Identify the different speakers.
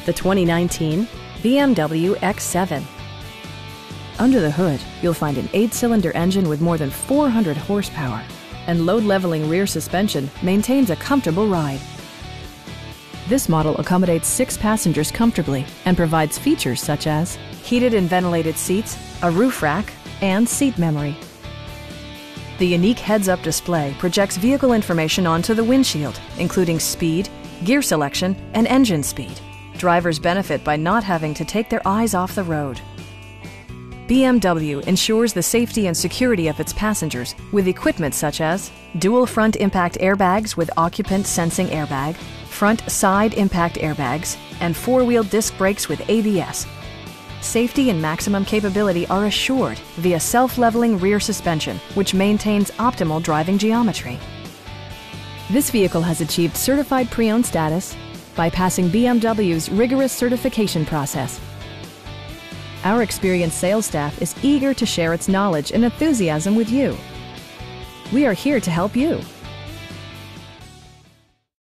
Speaker 1: the 2019 BMW X7. Under the hood, you'll find an 8-cylinder engine with more than 400 horsepower, and load-leveling rear suspension maintains a comfortable ride. This model accommodates 6 passengers comfortably and provides features such as heated and ventilated seats, a roof rack, and seat memory. The unique heads-up display projects vehicle information onto the windshield, including speed, gear selection, and engine speed. Drivers benefit by not having to take their eyes off the road. BMW ensures the safety and security of its passengers with equipment such as dual front impact airbags with occupant sensing airbag, front side impact airbags, and 4-wheel disc brakes with ABS. Safety and maximum capability are assured via self-leveling rear suspension, which maintains optimal driving geometry. This vehicle has achieved certified pre-owned status by passing BMW's rigorous certification process. Our experienced sales staff is eager to share its knowledge and enthusiasm with you. We are here to help you.